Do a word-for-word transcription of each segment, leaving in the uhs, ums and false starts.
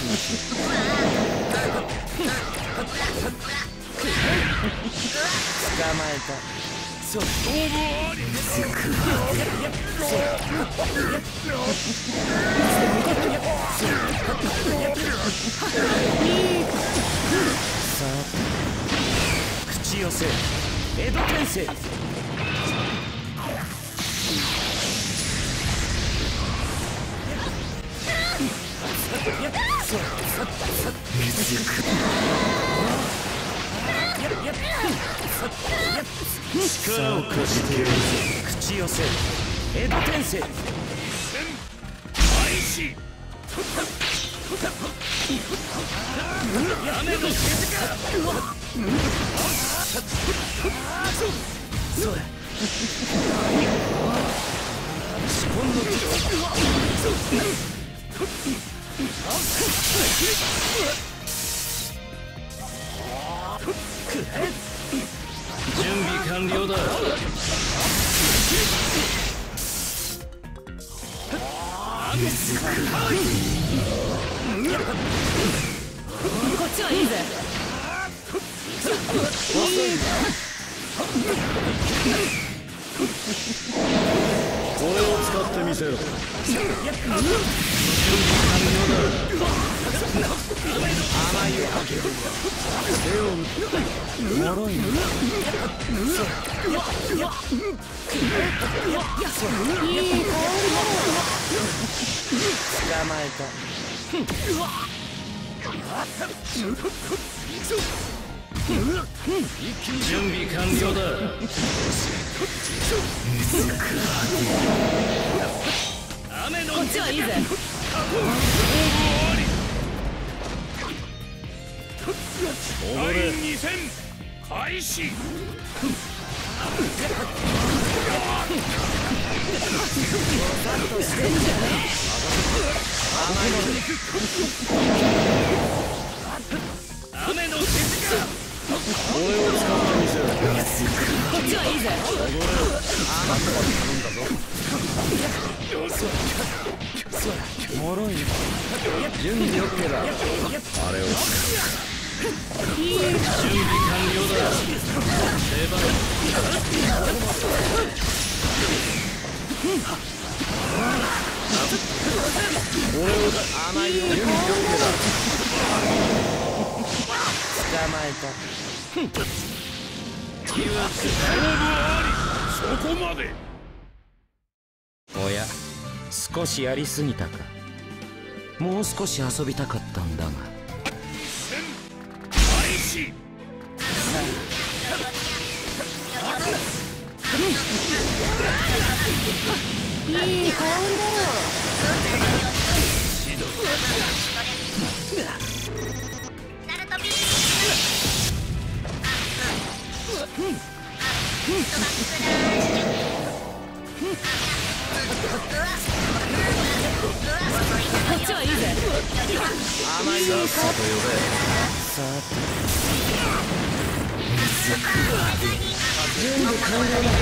にしよう。捕まえた。そう。さあ、口寄せ江戸転生。力を貸してやるぞ。口寄せ江戸転生。開始。雨の手塚。そうだ。資本の手。準備完了だ。 こっちはいいぜ。 これを使ってみせろ。甘いをかける。手を打った。脆いの。いい香りだ。捕まえた。準備完了だ。雨のこっちはいいぜ。第二戦開始。雨の手塚。俺を使ってみせろ。 こっちはいいぜ。 甘くは頼んだぞ。もろい。準備 OK だ。あれを使う。準備完了だ。出番。俺を甘い。準備 OK だ。捕まえた。そこまで。おや、少しやりすぎたか。もう少し遊びたかったんだが。開始。 いい香りだろ。こっちはいいぜ。 甘いのさっと呼べ。さあ準備完了だ。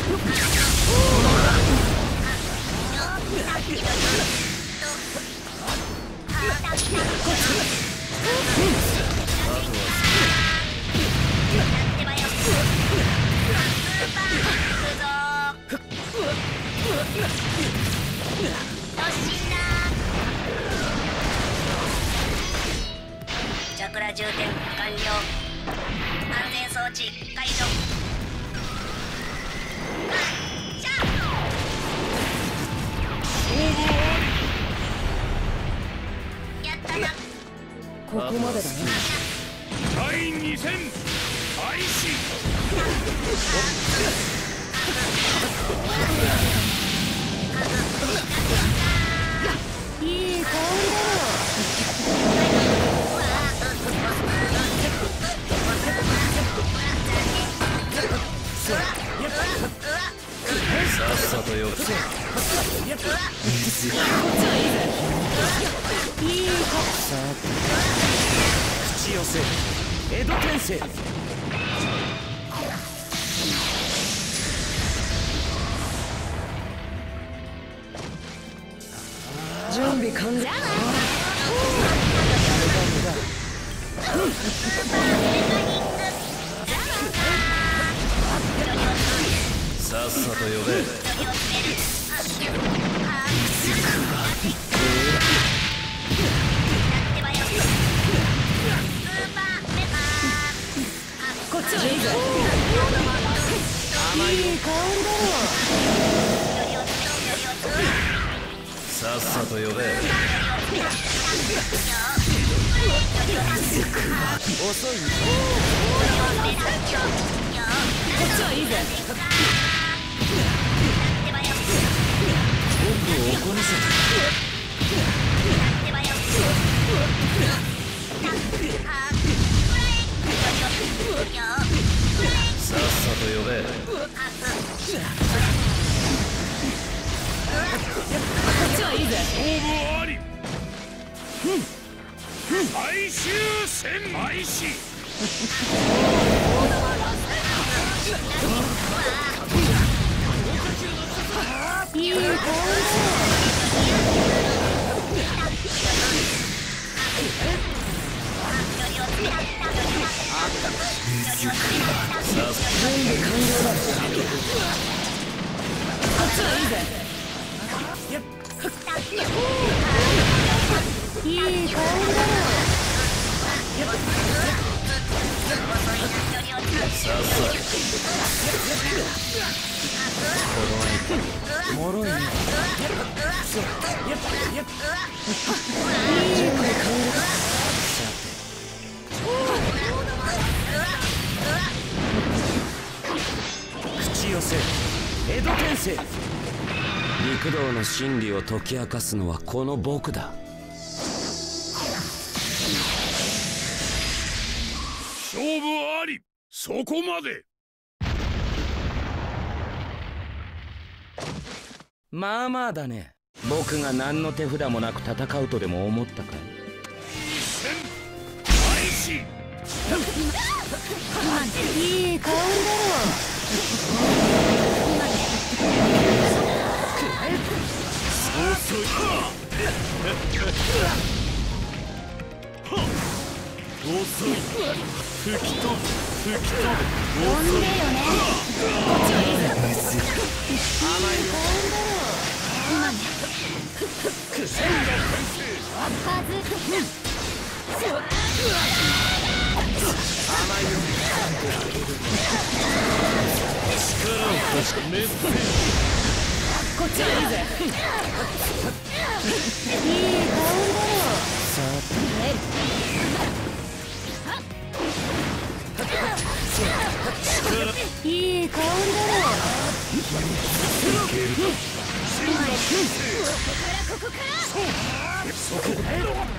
チャクラ充填完了。安全装置解除。やったな。 ここまでだね。 第二戦開始。 いい香りだろ。 さっさとよせ。こっちはいいぜ。いい香り。 さあ口寄せ江戸転生。 準備完了。 さっさと呼べ。 こっちはいいぞ。いい香りだろ。 さっさと呼べ。遅い。 こっちはいいぜ。 僕を怒らせた。さっさと呼べ。 こっちはいいぜ。 勝負あり。最終戦開始。 いい香りだ。 全部完了だ。 こっちはいいぜ。いい香りだろ。 さっさと。もろいね。全部完了。さて。口寄せ江戸天聖。陸道の真理を解き明かすのはこの僕だ。 勝負あり。そこまで。 まあまあだね。僕が何の手札もなく戦うとでも思ったかい。 戦開始。 いい香りだろ。 遅い。遅い。吹き飛ぶ。吹き飛ぶ。 呼んでよね。こっちはいいぜ。 甘いよ。 今ね。 千田先生。 カズ。 甘いよ。力を貸してメッセージ。 こっちはいいぜ。いい香りだろ。 さて。いい香りだろ。 千田先生。 ここから。 そこだ。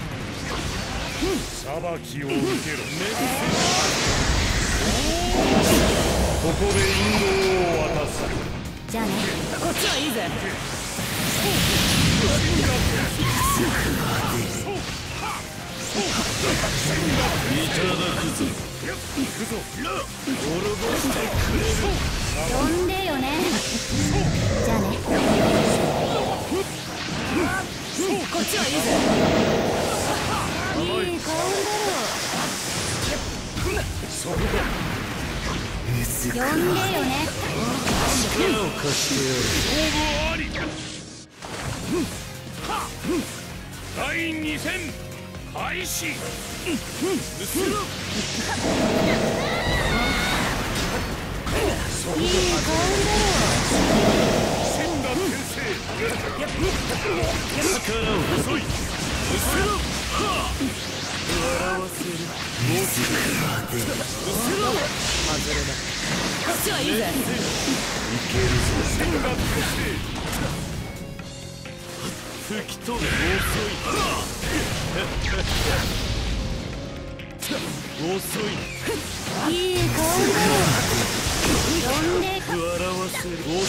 裁きを受けろ。ここで引導を渡す。 じゃあね。こっちはいいぜ。 いただくぞ。 行くぞ。 滅ぼしてくれる。 呼んでよね。じゃあね。こっちはいいぜ。いい香りだろ。 そこだ。 呼んでよね。 力を貸してやる。 勝負あり。第二戦開始。 いい香りだろ。 千田先生。 力を遅い。 笑わせる。水まで。外れな。 こっちはいいぜ。 いけるぞ。 千田先生。 吹き飛ぶ。遅い。遅い。 いい香りだろ。呼んで。 笑わせる。遅い。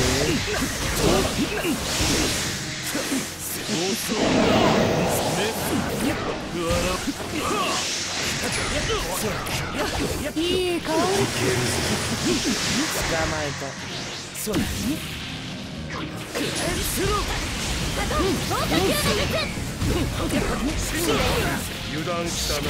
遅い。 いい香り。 捕まえた。そうだね。 よ油断したな。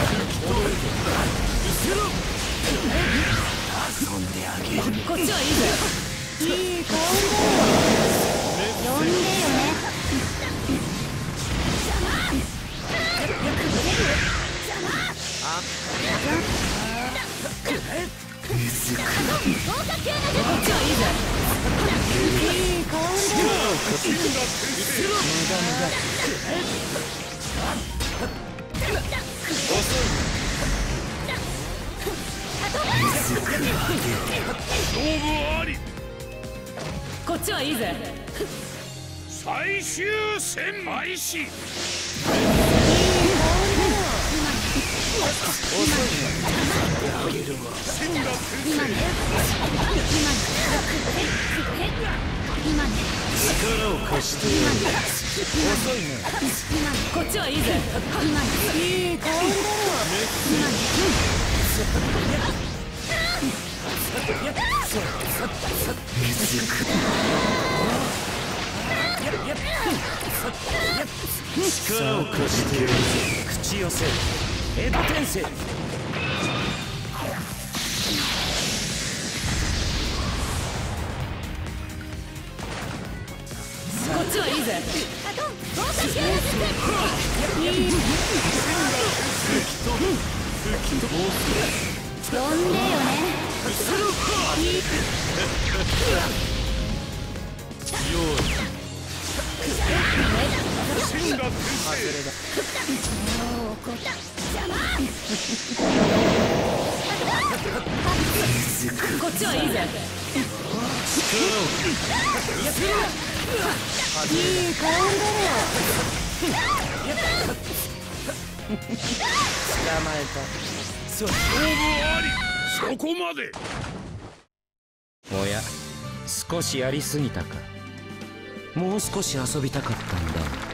遊んであげる。 こっちはいいぜ。いい顔だよ。呼んでよね。こっちはいいぜ。いい顔だよ。 勝負あり。 こっちはいいぜ。 最終戦開始。 力を貸してやる。遅いな。 こっちはいいぜ。いい顔だよ。 力を貸してやる。口寄せヘッド転生。 こっちはいいぜ。呼んでよね。こっちはいいぜ。いい顔だよ。 捕まえた。そう。 勝負あり。そこまで。 おや、少しやりすぎたか。もう少し遊びたかったんだ。